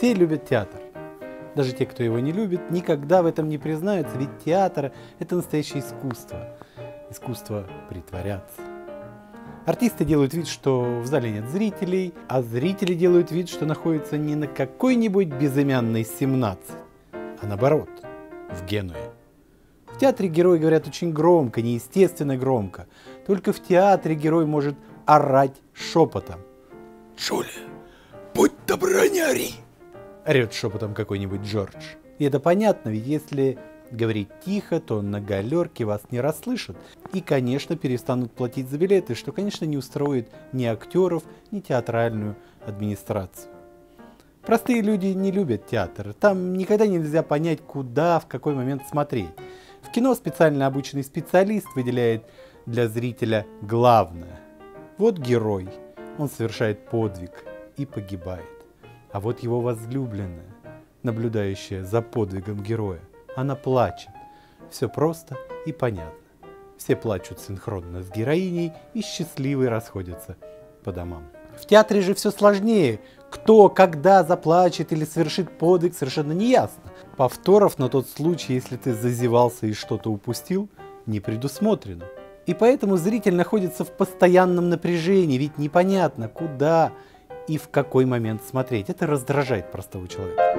Все любят театр. Даже те, кто его не любит, никогда в этом не признаются, ведь театр – это настоящее искусство. Искусство притворяться. Артисты делают вид, что в зале нет зрителей, а зрители делают вид, что находятся не на какой-нибудь безымянной 17, а наоборот, в Генуе. В театре герои говорят очень громко, неестественно громко. Только в театре герой может орать шепотом. «Джулия, будь добра, не ори!» Орет шепотом какой-нибудь Джордж. И это понятно, ведь если говорить тихо, то на галерке вас не расслышат. И, конечно, перестанут платить за билеты, что, конечно, не устроит ни актеров, ни театральную администрацию. Простые люди не любят театр. Там никогда нельзя понять, куда, в какой момент смотреть. В кино специально обученный специалист выделяет для зрителя главное. Вот герой. Он совершает подвиг и погибает. А вот его возлюбленная, наблюдающая за подвигом героя, она плачет. Все просто и понятно. Все плачут синхронно с героиней и счастливые расходятся по домам. В театре же все сложнее. Кто, когда заплачет или совершит подвиг, совершенно неясно. Повторов на тот случай, если ты зазевался и что-то упустил, не предусмотрено. И поэтому зритель находится в постоянном напряжении, ведь непонятно, куда и в какой момент смотреть. Это раздражает простого человека.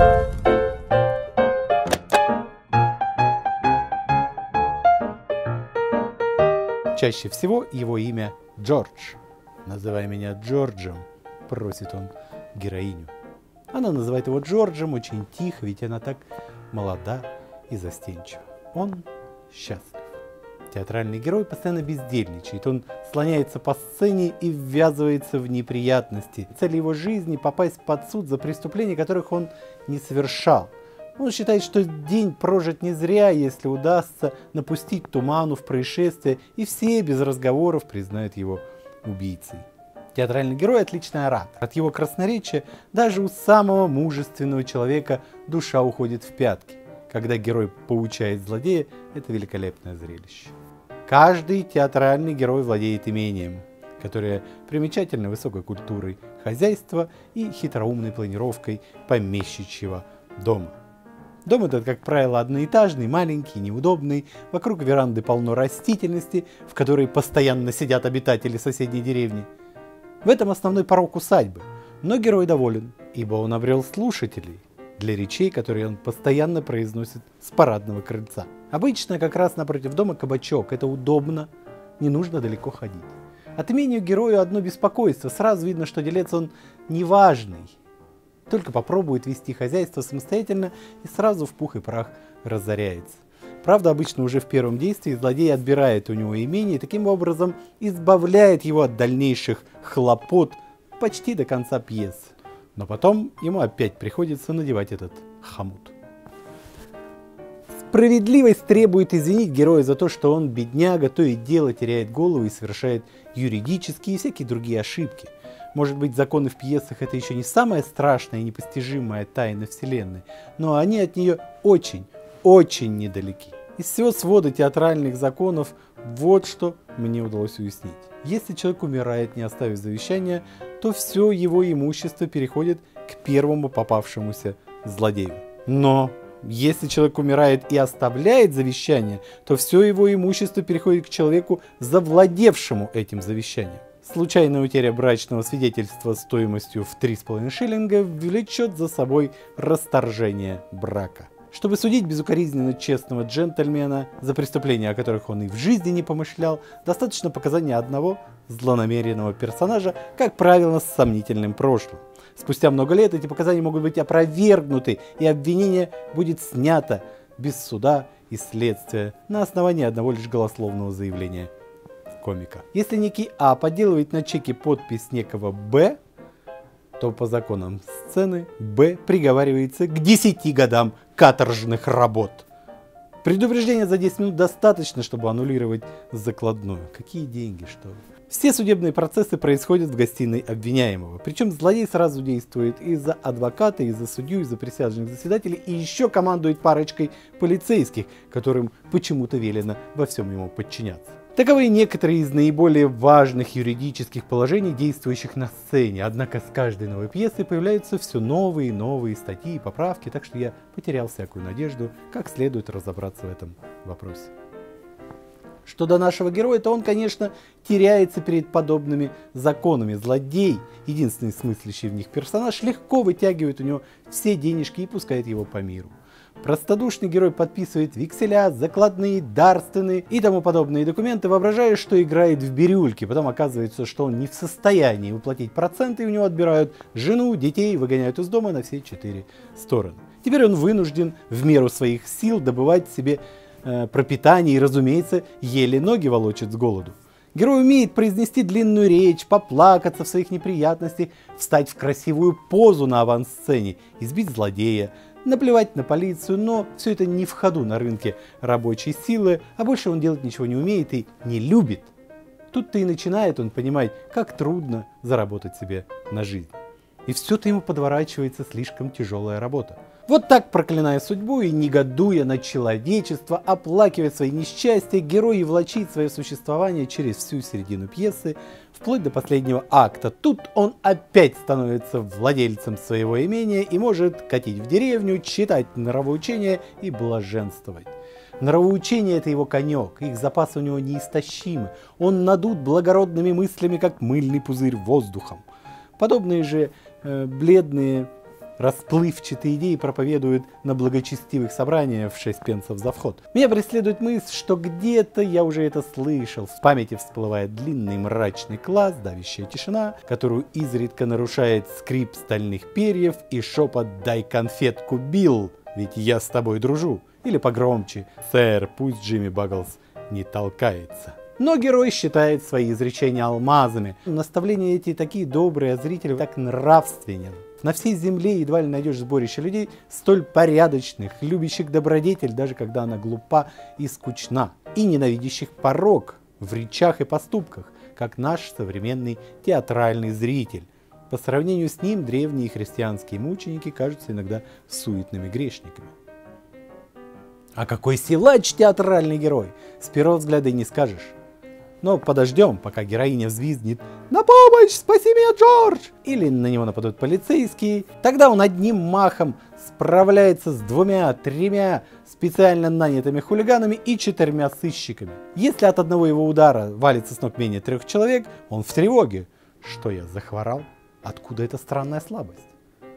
Чаще всего его имя Джордж. «Называй меня Джорджем», — просит он героиню. Она называет его Джорджем очень тихо, ведь она так молода и застенчива. Он счастлив. Театральный герой постоянно бездельничает. Он слоняется по сцене и ввязывается в неприятности. Цель его жизни — попасть под суд за преступления, которых он не совершал. Он считает, что день прожит не зря, если удастся напустить туману в происшествие, и все без разговоров признают его убийцей. Театральный герой — отличный оратор. От его красноречия даже у самого мужественного человека душа уходит в пятки. Когда герой поучает злодея, это великолепное зрелище. Каждый театральный герой владеет имением, которое примечательно высокой культурой хозяйства и хитроумной планировкой помещичьего дома. Дом этот, как правило, одноэтажный, маленький, неудобный, вокруг веранды полно растительности, в которой постоянно сидят обитатели соседней деревни. В этом основной порок усадьбы, но герой доволен, ибо он обрел слушателей для речей, которые он постоянно произносит с парадного крыльца. Обычно как раз напротив дома кабачок, это удобно, не нужно далеко ходить. От имени герою одно беспокойство, сразу видно, что делец он неважный. Только попробует вести хозяйство самостоятельно и сразу в пух и прах разоряется. Правда, обычно уже в первом действии злодей отбирает у него имение и таким образом избавляет его от дальнейших хлопот почти до конца пьесы. Но потом ему опять приходится надевать этот хомут. Справедливость требует извинить героя за то, что он, бедняга, то и дело теряет голову и совершает юридические и всякие другие ошибки. Может быть, законы в пьесах — это еще не самая страшная и непостижимая тайна вселенной, но они от нее очень, очень недалеки. Из всего свода театральных законов вот что мне удалось уяснить. Если человек умирает, не оставив завещания, то все его имущество переходит к первому попавшемуся злодею. Но если человек умирает и оставляет завещание, то все его имущество переходит к человеку, завладевшему этим завещанием. Случайная утеря брачного свидетельства стоимостью в 3,5 шиллинга влечет за собой расторжение брака. Чтобы судить безукоризненно честного джентльмена за преступления, о которых он и в жизни не помышлял, достаточно показания одного злонамеренного персонажа, как правило, с сомнительным прошлым. Спустя много лет эти показания могут быть опровергнуты, и обвинение будет снято без суда и следствия на основании одного лишь голословного заявления комика. Если некий А подделывает на чеке подпись некого Б, то по законам сцены Б приговаривается к 10 годам каторжных работ. Предупреждения за 10 минут достаточно, чтобы аннулировать закладную. Какие деньги, что ли? Все судебные процессы происходят в гостиной обвиняемого. Причем злодей сразу действует и за адвоката, и за судью, и за присяжных заседателей, и еще командует парочкой полицейских, которым почему-то велено во всем ему подчиняться. Таковы некоторые из наиболее важных юридических положений, действующих на сцене. Однако с каждой новой пьесой появляются все новые и новые статьи и поправки, так что я потерял всякую надежду, как следует разобраться в этом вопросе. Что до нашего героя, то он, конечно, теряется перед подобными законами. Злодей, единственный смыслящий в них персонаж, легко вытягивает у него все денежки и пускает его по миру. Простодушный герой подписывает векселя, закладные, дарственные и тому подобные документы, воображая, что играет в бирюльки. Потом оказывается, что он не в состоянии уплатить проценты, и у него отбирают жену, детей, выгоняют из дома на все 4 стороны. Теперь он вынужден в меру своих сил добывать себе пропитание и, разумеется, еле ноги волочит с голоду. Герой умеет произнести длинную речь, поплакаться в своих неприятностях, встать в красивую позу на авансцене, избить злодея, наплевать на полицию, но все это не в ходу на рынке рабочей силы, а больше он делать ничего не умеет и не любит. Тут-то и начинает он понимать, как трудно заработать себе на жизнь. И все-то ему подворачивается слишком тяжелая работа. Вот так, проклиная судьбу и негодуя на человечество, оплакивая свои несчастья, герой и влачит свое существование через всю середину пьесы, вплоть до последнего акта. Тут он опять становится владельцем своего имения и может катить в деревню, читать нравоучения и блаженствовать. Нравоучение — это его конек, их запасы у него неистощимы. Он надут благородными мыслями, как мыльный пузырь воздухом. Подобные же бледные, расплывчатые идеи проповедуют на благочестивых собраниях в 6 пенсов за вход. Меня преследует мысль, что где-то я уже это слышал. В памяти всплывает длинный мрачный класс, давящая тишина, которую изредка нарушает скрип стальных перьев и шепот «дай конфетку, Билл, ведь я с тобой дружу». Или погромче «сэр, пусть Джимми Багглс не толкается». Но герой считает свои изречения алмазами. Наставления эти такие добрые, а зритель так нравственен. На всей земле едва ли найдешь сборище людей столь порядочных, любящих добродетель, даже когда она глупа и скучна, и ненавидящих порок в речах и поступках, как наш современный театральный зритель. По сравнению с ним древние христианские мученики кажутся иногда суетными грешниками. А какой силач театральный герой! С первого взгляда и не скажешь. Но подождем, пока героиня взвизгнет «На помощь! Спаси меня, Джордж!» Или на него нападут полицейские. Тогда он одним махом справляется с 2-3 специально нанятыми хулиганами и 4 сыщиками. Если от одного его удара валится с ног менее 3 человек, он в тревоге. Что я, захворал? Откуда эта странная слабость?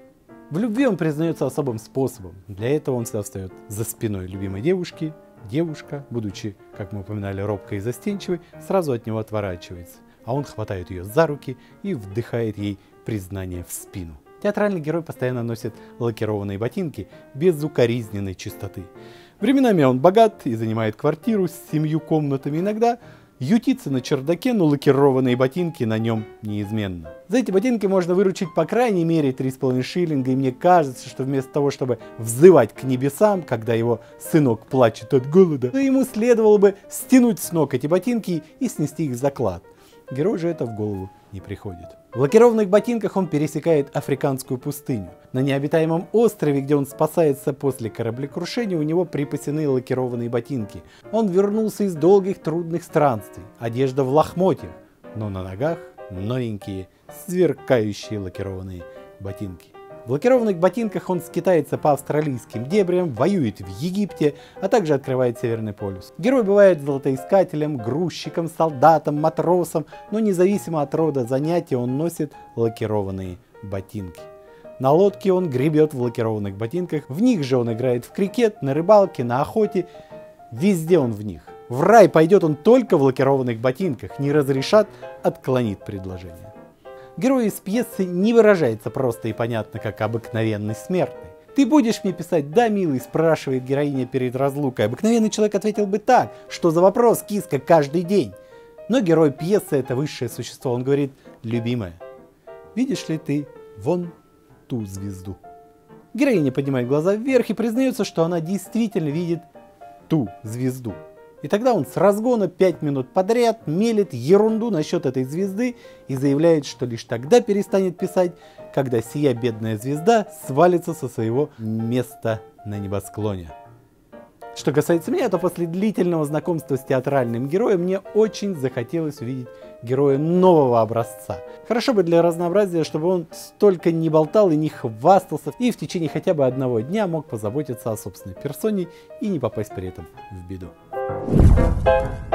В любви он признается особым способом. Для этого он всегда встает за спиной любимой девушки. Девушка, будучи, как мы упоминали, робкой и застенчивой, сразу от него отворачивается, а он хватает ее за руки и вдыхает ей признание в спину. Театральный герой постоянно носит лакированные ботинки безукоризненной чистоты. Временами он богат и занимает квартиру с 7 комнатами, иногда ютится на чердаке, но лакированные ботинки на нем неизменно. За эти ботинки можно выручить по крайней мере 3,5 шиллинга, и мне кажется, что вместо того, чтобы взывать к небесам, когда его сынок плачет от голода, то ему следовало бы стянуть с ног эти ботинки и снести их в заклад. Герою же это в голову не приходит. В лакированных ботинках он пересекает африканскую пустыню. На необитаемом острове, где он спасается после кораблекрушения, у него припасены лакированные ботинки. Он вернулся из долгих трудных странствий. Одежда в лохмотьях, но на ногах новенькие, сверкающие лакированные ботинки. В лакированных ботинках он скитается по австралийским дебрям, воюет в Египте, а также открывает Северный полюс. Герой бывает золотоискателем, грузчиком, солдатом, матросом, но независимо от рода занятия он носит лакированные ботинки. На лодке он гребет в лакированных ботинках, в них же он играет в крикет, на рыбалке, на охоте, везде он в них. В рай пойдет он только в лакированных ботинках, не разрешат, отклонит предложение. Герой из пьесы не выражается просто и понятно, как обыкновенный смертный. «Ты будешь мне писать, да, милый?» – спрашивает героиня перед разлукой. Обыкновенный человек ответил бы так: что за вопрос, киска, каждый день. Но герой пьесы – это высшее существо. Он говорит: любимая, видишь ли ты вон ту звезду? Героиня поднимает глаза вверх и признается, что она действительно видит ту звезду. И тогда он с разгона 5 минут подряд мелет ерунду насчет этой звезды и заявляет, что лишь тогда перестанет писать, когда сия бедная звезда свалится со своего места на небосклоне. Что касается меня, то после длительного знакомства с театральным героем мне очень захотелось увидеть героя нового образца. Хорошо бы для разнообразия, чтобы он столько не болтал и не хвастался, и в течение хотя бы одного дня мог позаботиться о собственной персоне и не попасть при этом в беду.